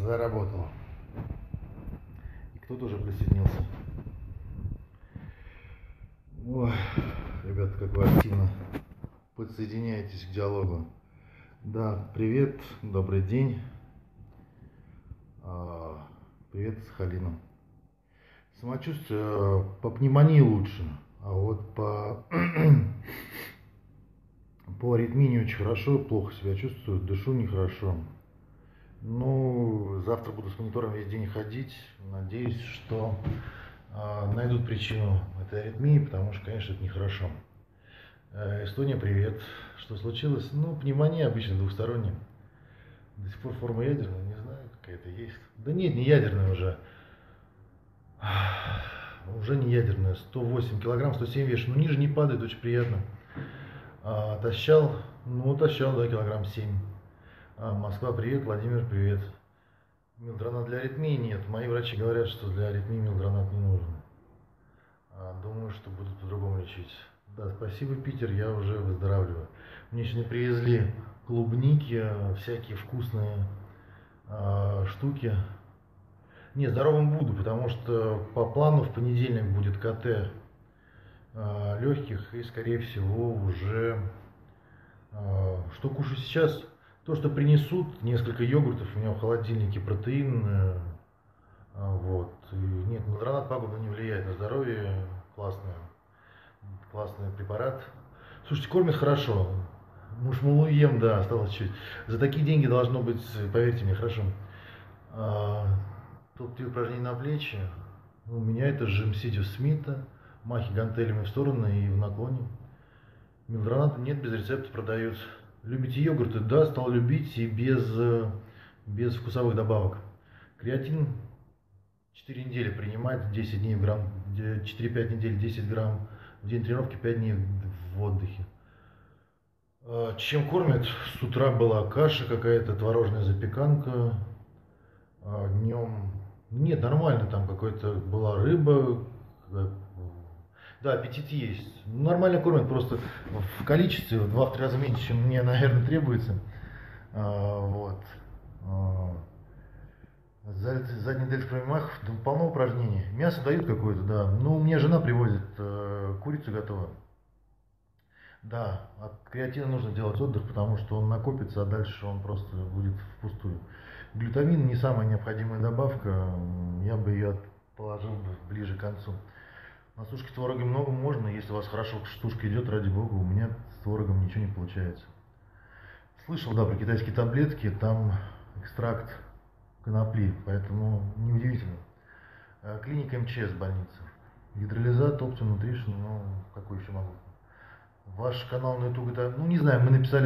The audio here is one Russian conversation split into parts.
Заработал. И кто-то уже присоединился. Ой, ребята, как вы активно подсоединяетесь к диалогу. Да, привет, добрый день. Привет, Сахалина. Самочувствие по пневмонии лучше, а вот по аритмии не очень хорошо, плохо себя чувствую, дышу нехорошо. Ну, завтра буду с монитором весь день ходить. Надеюсь, что найдут причину этой аритмии, потому что, конечно, это нехорошо. Эстония, привет. Что случилось? Ну, пневмония обычно двухсторонняя. До сих пор форма ядерная, не знаю, какая-то есть. Да нет, не ядерная уже. Уже не ядерная. 108 килограмм, 107 веш. Ну, ниже не падает, очень приятно. Тащал, да, килограмм 7. Москва, привет, Владимир, привет. Мелдронат для аритмии нет. Мои врачи говорят, что для аритмии мелдронат не нужен. Думаю, что будут по-другому лечить. Да, спасибо, Питер, я уже выздоравливаю. Мне сегодня привезли клубники, всякие вкусные штуки. Не, здоровым буду, потому что по плану в понедельник будет КТ легких и, скорее всего, уже что кушаю сейчас? То, что принесут, несколько йогуртов, у меня в холодильнике протеин, вот. И нет, мелдронат пагубно не влияет на здоровье, классный препарат. Слушайте, кормят хорошо, мушмулу ем, да, осталось чуть. За такие деньги должно быть, поверьте мне, хорошо. Тут упражнения на плечи, у меня это жим сидя Смита, махи гантелями в стороны и в наклоне. Мелдроната нет, без рецепта продают. Любите йогурты? Да, стал любить и без вкусовых добавок. Креатин 4 недели принимать, 10 дней в грамм, 4-5 недель 10 грамм в день тренировки, 5 дней в отдыхе. Чем кормят? С утра была каша какая-то, творожная запеканка. Днем... Нет, нормально, там какой-то была рыба. Да, аппетит есть. Нормально кормят, просто в количестве в 2-3 раза меньше, чем мне, наверное, требуется. Вот. Задний дельт промах, полно упражнений. Мясо дают какое-то, да. Ну, мне жена привозит курицу готовую. Да, от креатина нужно делать отдых, потому что он накопится, а дальше он просто будет впустую. Глютамин не самая необходимая добавка, я бы ее положил ближе к концу. На сушке творога много можно, если у вас хорошо сушка идет, ради бога, у меня с творогом ничего не получается. Слышал, да, про китайские таблетки, там экстракт конопли, поэтому неудивительно. Клиника МЧС больница. Гидролизат, Optimum Nutrition, ну, какой еще могу. Ваш канал на YouTube, это, ну, не знаю, мы написали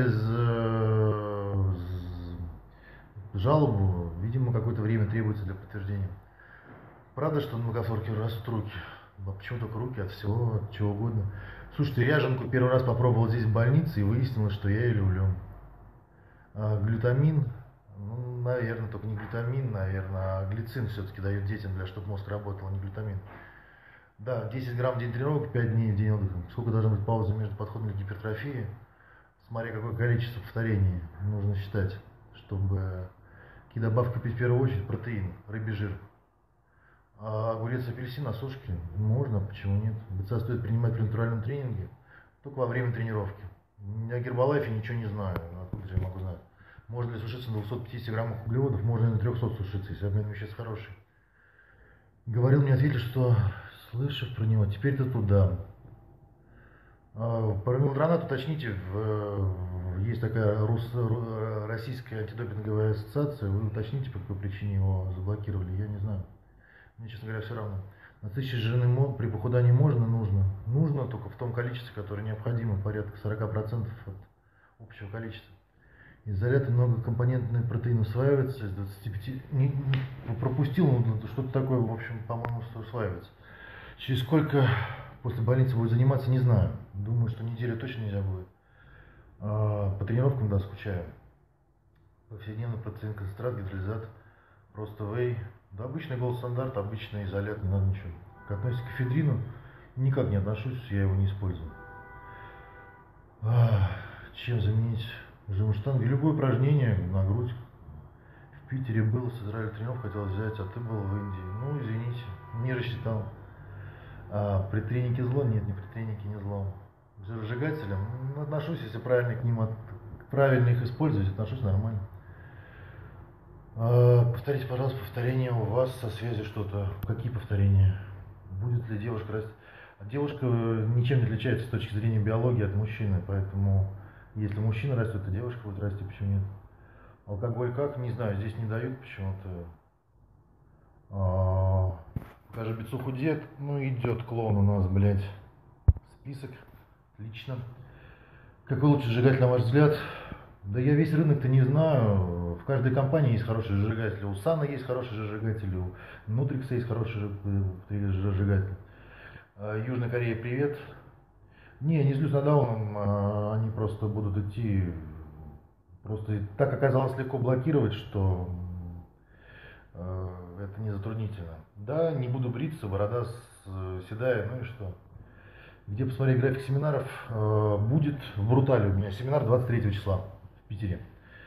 жалобу, видимо, какое-то время требуется для подтверждения. Правда, что на многофорке растут руки? А почему только руки? От всего, от чего угодно. Слушайте, ряженку первый раз попробовал здесь в больнице и выяснилось, что я ее люблю. Глютамин, ну, наверное, только не глютамин, наверное, а глицин все-таки дают детям, чтобы мозг работал, а не глютамин. Да, 10 грамм в день тренировок, 5 дней в день отдыха. Сколько должна быть пауза между подходами к гипертрофии? Смотря какое количество повторений нужно считать, чтобы какие добавки пить в первую очередь, протеин, рыбий жир. А огурец, апельсин на сушке можно, почему нет? БЦА стоит принимать при натуральном тренинге, только во время тренировки. О Гербалайфе ничего не знаю, откуда я могу знать. Можно ли сушиться на 250 граммах углеводов, можно и на 300 сушиться, если обмен веществ хороший. Говорил, мне ответили, что слышав про него, теперь-то туда. Про мелдронат уточните, есть такая российская антидопинговая ассоциация, вы уточните, по какой причине его заблокировали, я не знаю. Мне, честно говоря, все равно. Насыщать жирный при похудании можно, нужно. Нужно только в том количестве, которое необходимо, порядка 40% от общего количества. Изолят многокомпонентный протеин усваивается из 25... пропустил, что-то такое, в общем, по-моему, усваивается. Через сколько после больницы будет заниматься, не знаю. Думаю, что неделю точно нельзя будет. По тренировкам, да, скучаю. Повседневный протеин-концентрат, гидролизат, просто вей. Да, обычный голд стандарт, обычный изолят, не надо ничего. Как относится к эфедрину, никак не отношусь, я его не использую. Чем заменить жим штанги? Любое упражнение на грудь. В Питере был, с Израилем тренировку хотел взять, а ты был в Индии. Ну, извините, не рассчитал. А при тренике зло? Нет, не при тренике не зло. К зажигателям отношусь, если правильно к ним, правильно их использовать, отношусь нормально. Повторите, пожалуйста, повторение у вас со связью что-то. Какие повторения? Будет ли девушка расти? Девушка ничем не отличается с точки зрения биологии от мужчины, поэтому если мужчина растет, то девушка будет расти, почему нет? Алкоголь как? Не знаю, здесь не дают почему-то. Даже бицуху дед, ну идет клон у нас, блядь. Список. Отлично. Какой лучший зажигатель, на ваш взгляд? Да я весь рынок-то не знаю. В каждой компании есть хорошие зажигатели. У Сана есть хороший зажигатель, у Нутрикса есть хороший зажигатель. Южная Корея, привет. Не злюсь на Дауном, они просто будут идти. Просто так оказалось легко блокировать, что это не затруднительно. Да, не буду бриться, борода седая, ну и что. Где посмотреть график семинаров? Будет в Брутале у меня семинар 23 числа в Питере.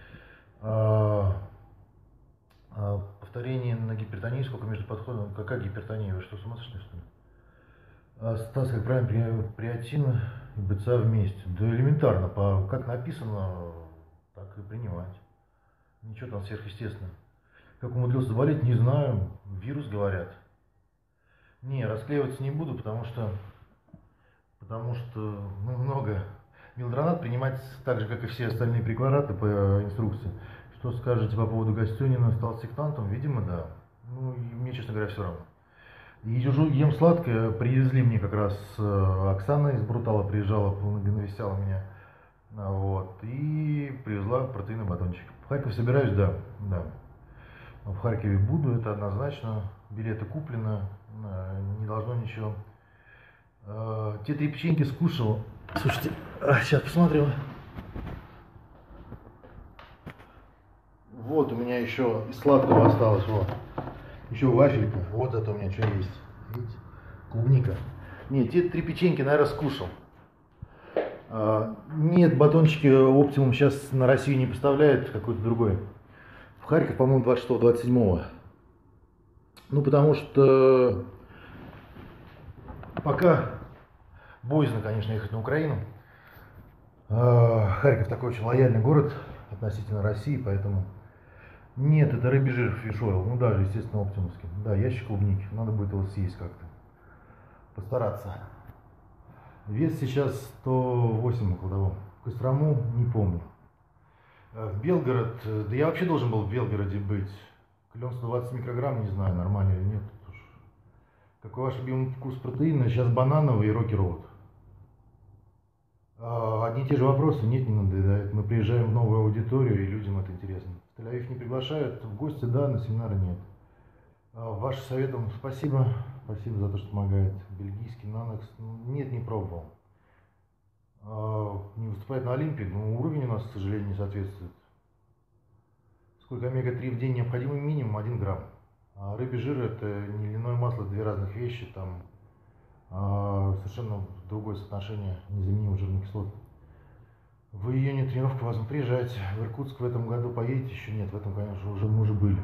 Повторение на гипертонии, сколько между подходами, какая гипертония, вы что, с ума сошли, что ли? Стас, как правильно, креатин и БЦА вместе? Да элементарно, как написано, так и принимать. Ничего там сверхъестественного. Как умудрился заболеть, не знаю, вирус, говорят. Не, расклеиваться не буду, потому что много. Милдронат принимать так же, как и все остальные препараты по инструкции. Что скажете по поводу Гостюнина? Стал сектантом? Видимо, да. Ну, и мне, честно говоря, все равно. Ем сладкое. Привезли мне как раз Оксана из Брутала, приезжала, навещала меня. Вот. И привезла протеиновый батончик. В Харьков собираюсь, да. В Харькове буду, это однозначно. Билеты куплены, не должно ничего. Те 3 печеньки скушал. Слушайте, сейчас посмотрю. Вот у меня еще из сладкого осталось, вот. Еще вафелька. Вот зато у меня что есть. Видите? Клубника. Нет, те 3 печеньки, наверное, скушал. Нет, батончики Оптимум сейчас на Россию не поставляет, какой-то другой. В Харьков, по-моему, 26-27. Ну, потому что пока боязно, конечно, ехать на Украину. Харьков такой очень лояльный город относительно России, поэтому... Нет, это рыбий жир фиш ойл, ну даже, естественно, оптимовский. Да, ящик клубники, надо будет его съесть как-то. Постараться. Вес сейчас 108 около. В Кострому не помню. В Белгород, да я вообще должен был в Белгороде быть. Клен 120 микрограмм, не знаю, нормально или нет. Какой ваш любимый вкус протеина? Сейчас банановый и Rocky Road. Одни и те же вопросы, нет, не надоедает. Мы приезжаем в новую аудиторию, и людям это интересно. В Тель-Авив не приглашают, в гости да, на семинары нет. Вашим советом спасибо за то, что помогает. Бельгийский нанокс, нет, не пробовал. Не выступает на Олимпе, но уровень у нас, к сожалению, не соответствует. Сколько омега-3 в день необходимый минимум 1 грамм. А рыбий жир это не льняное масло, 2 разных вещи, там совершенно другое соотношение незаменимых жирных кислот. В июне тренировку возьму, приезжайте. В Иркутск в этом году поедете? Еще нет, в этом, конечно, мы уже были.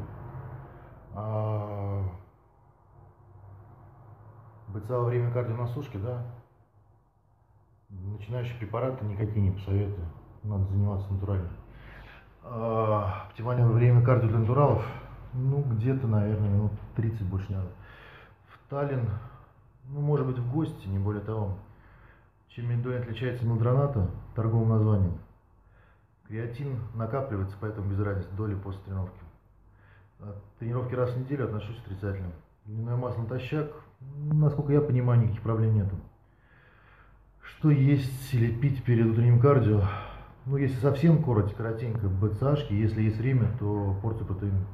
БЦА во время кардио на сушке, да. Начинающие препараты никакие не посоветую. Надо заниматься натурально. Оптимальное время кардио для натуралов, ну где-то, наверное, минут 30 больше не надо. В Таллин, ну может быть в гости, не более того. Чем мельдой отличается от милдроната торговым названием? Креатин накапливается, поэтому без разницы, доли после тренировки. От тренировки раз в неделю отношусь отрицательно. Льняное масло натощак, насколько я понимаю, никаких проблем нету. Что есть или пить перед утренним кардио? Ну, если совсем коротенько, БЦАшки, если есть время, то порцию протеина.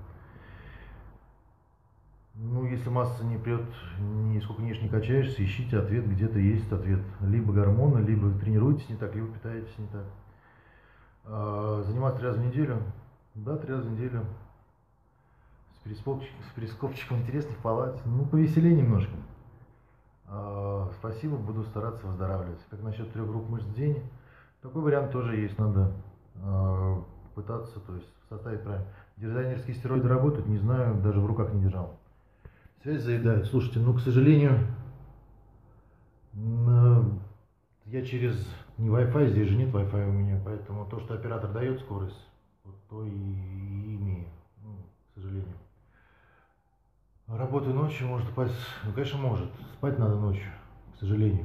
Ну, если масса не прет, нисколько не качаешься, ищите ответ, где-то есть ответ. Либо гормоны, либо тренируетесь не так, либо питаетесь не так. Заниматься 3 раза в неделю? Да, 3 раза в неделю. С перископчиком интересно в палате. Ну, повеселее немножко. Спасибо, буду стараться выздоравливать. Как насчет 3 групп мышц в день? Такой вариант тоже есть, надо пытаться пытаться, то есть составить правильно. Дизайнерские стероиды работают, не знаю, даже в руках не держал. Связь заедает. Слушайте, ну, к сожалению, я через не Wi-Fi, здесь же нет Wi-Fi у меня, поэтому то, что оператор дает скорость, вот то и имею, ну, к сожалению. Работаю ночью, может упасть, ну, конечно, может. Спать надо ночью, к сожалению.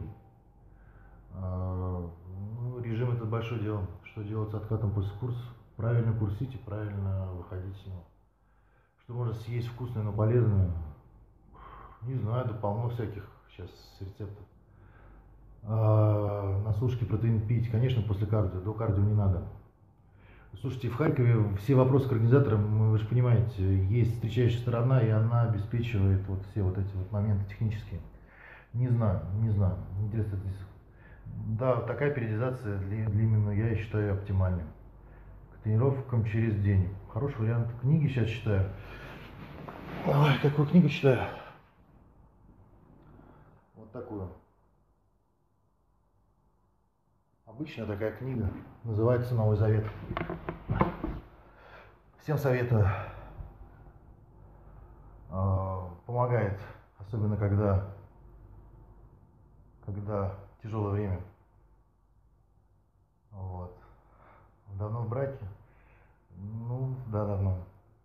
Ну, режим это большое дело. Что делать с откатом после курса? Правильно курсить и правильно выходить с него. Что можно съесть вкусное, но полезное? Не знаю, да полно всяких сейчас рецептов. На сушке протеин пить, конечно, после кардио, до кардио не надо. Слушайте, в Харькове все вопросы к организаторам, вы же понимаете, есть встречающая сторона, и она обеспечивает вот все вот эти вот моменты технические. Не знаю. Интересно, да, такая периодизация для именно я считаю оптимальной. К тренировкам через день. Хороший вариант. Книги сейчас читаю. Ой, какую книгу читаю? Вот такую. Обычная такая книга. Называется «Новый Завет». Всем советую. Помогает, особенно когда тяжелое время. Вот. Давно в браке? Ну, да, давно.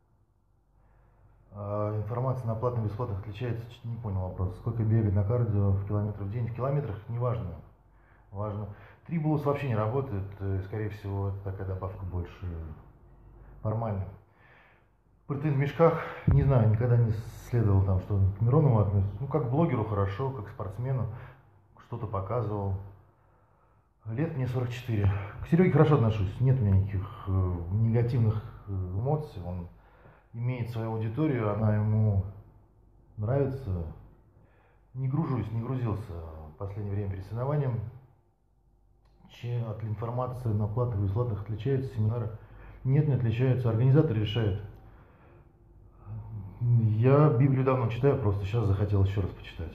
Информация на платных и бесплатных отличается? Не понял вопрос. Сколько бегать на кардио в километрах в день? В километрах не важно. Важно. Трибулус вообще не работает. Скорее всего, это такая добавка больше формальная. Протеин в мешках, не знаю, никогда не следовал там, что к Миронову относится. Ну, как блогеру хорошо, как спортсмену, что-то показывал. Лет мне 44. К Сереге хорошо отношусь, нет у меня никаких негативных эмоций. Он имеет свою аудиторию, она ему нравится. Не грузился в последнее время перед соревнованием. Чем от информации на платных и бесплатных отличаются семинары? Нет, не отличаются. Организаторы решают. Я Библию давно читаю, просто сейчас захотел еще раз почитать.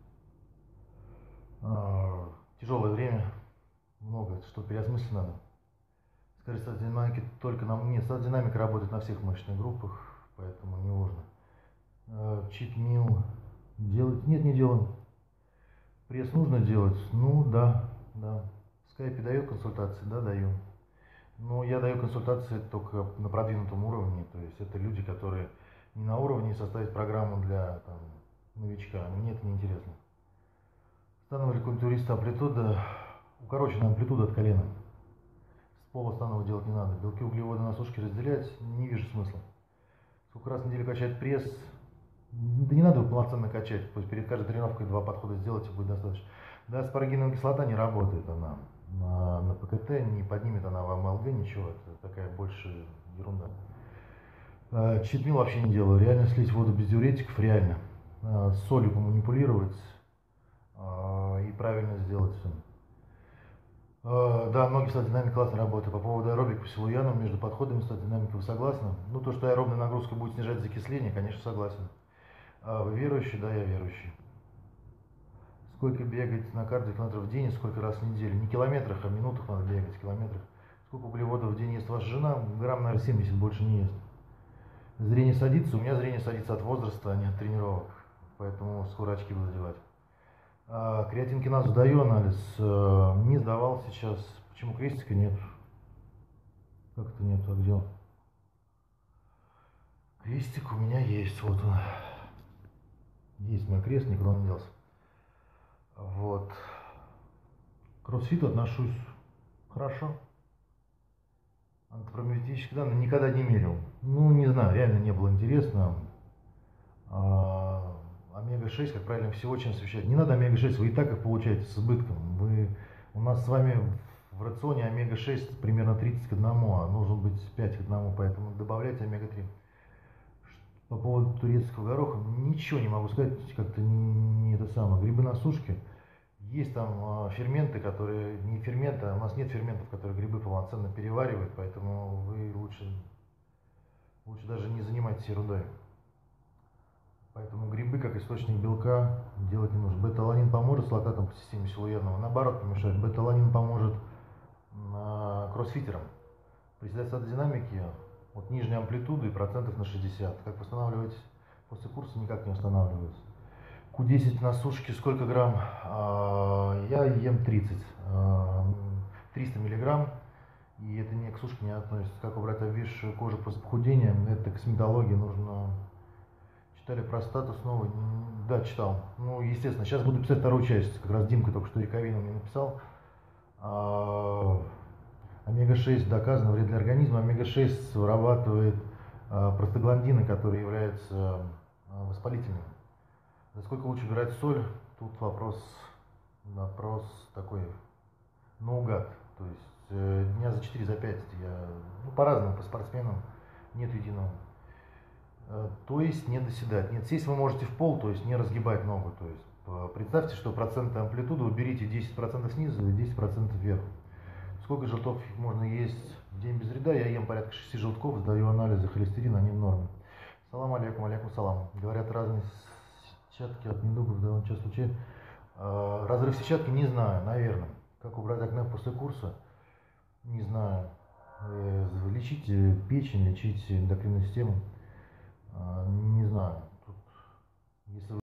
Тяжелое время, много, что переосмыслить надо. Скорее, статодинамики только нам нет, статодинамика работает на всех мышечных группах, поэтому не нужно. Чит-мил делать? Нет, не делаем. Пресс нужно делать? Ну, да. В скайпе даю консультации? Да, даю. Но я даю консультации только на продвинутом уровне, то есть это люди, которые не на уровне составить программу для там, новичка, мне это неинтересно. Становый культуриста амплитуда, укороченная амплитуда от колена. С пола станового делать не надо. Белки, углеводы на сушке разделять не вижу смысла. Сколько раз в неделю качать пресс? Да не надо его полноценно качать, пусть перед каждой тренировкой 2 подхода сделать и будет достаточно. Да, аспарагиновая кислота не работает она на ПКТ, не поднимет она в МЛГ ничего, это такая больше ерунда. Читмил вообще не делаю, реально слить воду без диуретиков, реально. С солью поманипулировать и правильно сделать все. Да, ноги статодинамика классно работают. По поводу аэробик по Силуяну, между подходами статодинамика вы согласны? Ну, то, что аэробная нагрузка будет снижать закисление, конечно, согласен. Вы верующий? Да, я верующий. Сколько бегать на кардио километров в день и сколько раз в неделю? Не километрах, а минутах надо бегать, в километрах. Сколько углеводов в день ест ваша жена? Грамм, наверное, 70 больше не ест. Зрение садится? У меня зрение садится от возраста, а не от тренировок. Поэтому скоро очки буду одевать. Креатин киназу даю анализ. Не сдавал сейчас. Почему крестика нет? Как это нет? А где он? Крестик у меня есть. Вот он. Есть мой крест, никуда не делся. Вот. К кроссфиту отношусь хорошо. Антропометрические данные никогда не мерил. Ну, не знаю, реально не было интересно. Омега-6, как правильно всего, чем совмещать. Не надо омега-6, вы и так их получаете с избытком. У нас с вами в рационе омега-6 примерно 30 к 1, а нужно быть 5 к 1, поэтому добавляйте омега-3. По поводу турецкого гороха ничего не могу сказать, как-то не это самое. Грибы на сушке. Есть там ферменты, которые, не ферменты, у нас нет ферментов, которые грибы полноценно переваривают, поэтому вы лучше даже не занимайтесь ерундой. Поэтому грибы как источник белка делать не нужно. Бета-аланин поможет с лактатом по системе Силуянова, наоборот помешает. Бета-аланин поможет кроссфитерам Приседать статодинамики от нижней амплитуды процентов на 60. Как восстанавливать после курса, никак не восстанавливается. Q10 на сушке сколько грамм? Я ем 30. 300 миллиграмм. И это не к сушке не относится. Как убрать обвисшую кожу после похудения? Это косметология. Нужно... Читали про статус новый? Да, читал. Ну, естественно. Сейчас буду писать вторую часть. Как раз Димка только что Яковина мне написал. Омега-6 доказано вред для организма. Омега-6 вырабатывает простагландины, которые являются воспалительными. За сколько лучше брать соль? Тут вопрос такой наугад. То есть дня за 4, за 5 я, по-разному, по спортсменам, нет единого. То есть не доседать. Нет, сесть вы можете в пол, то есть не разгибать ногу. То есть представьте, что процентная амплитуда, уберите 10% снизу и 10% вверх. Сколько желтков можно есть в день без вреда? Я ем порядка 6 желтков, сдаю анализы холестерина, они в норме. Салам алейкум, алейкум салам. Говорят, разные сетчатки от недугов довольно часто случается. Разрыв сетчатки не знаю, наверное. Как убрать акне после курса? Не знаю. Лечить печень, лечить эндокринную систему? Не знаю. Тут, если